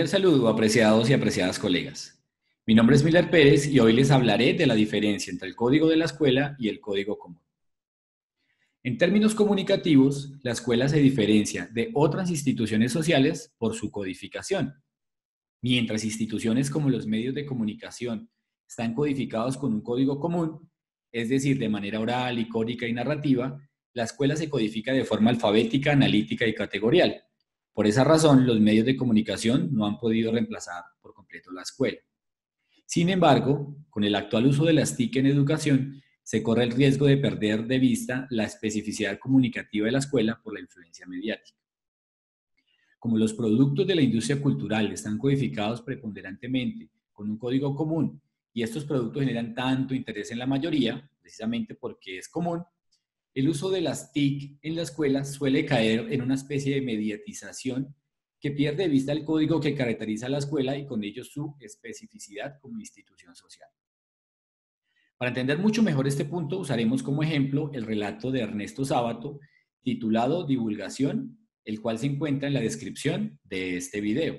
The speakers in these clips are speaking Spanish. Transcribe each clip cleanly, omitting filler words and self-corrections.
Les saludo, apreciados y apreciadas colegas. Mi nombre es Miller Pérez y hoy les hablaré de la diferencia entre el código de la escuela y el código común. En términos comunicativos, la escuela se diferencia de otras instituciones sociales por su codificación. Mientras instituciones como los medios de comunicación están codificados con un código común, es decir, de manera oral, icónica y narrativa, la escuela se codifica de forma alfabética, analítica y categorial. Por esa razón, los medios de comunicación no han podido reemplazar por completo la escuela. Sin embargo, con el actual uso de las TIC en educación, se corre el riesgo de perder de vista la especificidad comunicativa de la escuela por la influencia mediática. Como los productos de la industria cultural están codificados preponderantemente con un código común y estos productos generan tanto interés en la mayoría, precisamente porque es común, el uso de las TIC en la escuela suele caer en una especie de mediatización que pierde de vista el código que caracteriza a la escuela y con ello su especificidad como institución social. Para entender mucho mejor este punto, usaremos como ejemplo el relato de Ernesto Sábato titulado Divulgación, el cual se encuentra en la descripción de este video.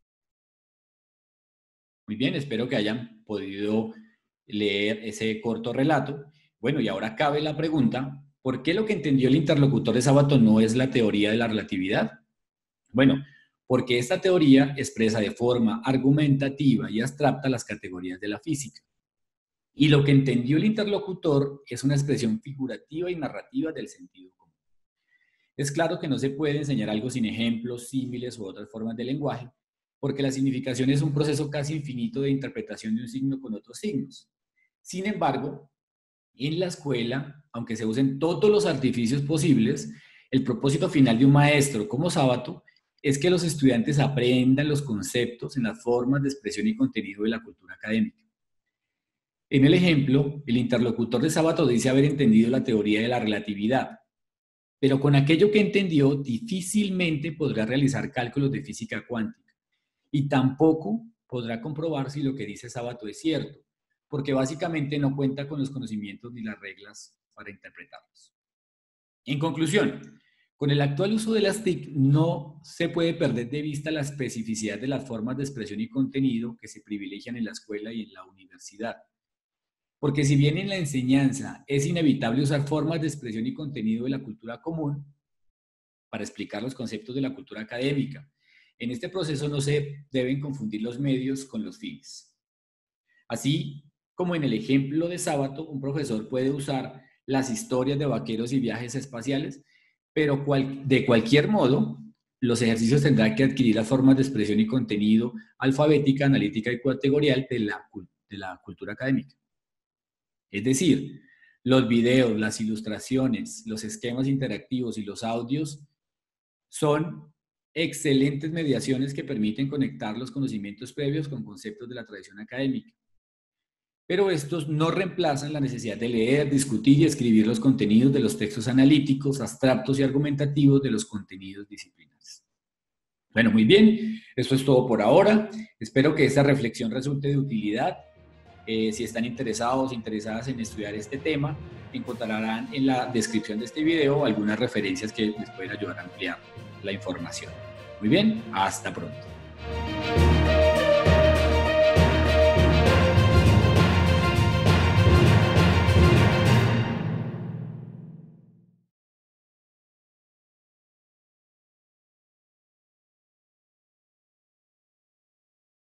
Muy bien, espero que hayan podido leer ese corto relato. Bueno, y ahora cabe la pregunta, ¿por qué lo que entendió el interlocutor de Sábato no es la teoría de la relatividad? Bueno, porque esta teoría expresa de forma argumentativa y abstracta las categorías de la física. Y lo que entendió el interlocutor es una expresión figurativa y narrativa del sentido común. Es claro que no se puede enseñar algo sin ejemplos, símiles u otras formas de lenguaje, porque la significación es un proceso casi infinito de interpretación de un signo con otros signos. Sin embargo, en la escuela, aunque se usen todos los artificios posibles, el propósito final de un maestro como Sábato es que los estudiantes aprendan los conceptos en las formas de expresión y contenido de la cultura académica. En el ejemplo, el interlocutor de Sábato dice haber entendido la teoría de la relatividad, pero con aquello que entendió difícilmente podrá realizar cálculos de física cuántica y tampoco podrá comprobar si lo que dice Sábato es cierto, porque básicamente no cuenta con los conocimientos ni las reglas para interpretarlos. En conclusión, con el actual uso de las TIC no se puede perder de vista la especificidad de las formas de expresión y contenido que se privilegian en la escuela y en la universidad. Porque si bien en la enseñanza es inevitable usar formas de expresión y contenido de la cultura común para explicar los conceptos de la cultura académica, en este proceso no se deben confundir los medios con los fines. Así como en el ejemplo de Sábato, un profesor puede usar las historias de vaqueros y viajes espaciales, pero de cualquier modo, los ejercicios tendrán que adquirir las formas de expresión y contenido alfabética, analítica y categorial de la cultura académica. Es decir, los videos, las ilustraciones, los esquemas interactivos y los audios son excelentes mediaciones que permiten conectar los conocimientos previos con conceptos de la tradición académica. Pero estos no reemplazan la necesidad de leer, discutir y escribir los contenidos de los textos analíticos, abstractos y argumentativos de los contenidos disciplinares. Bueno, muy bien, eso es todo por ahora. Espero que esta reflexión resulte de utilidad. Si están interesados o interesadas en estudiar este tema, encontrarán en la descripción de este video algunas referencias que les pueden ayudar a ampliar la información. Muy bien, hasta pronto.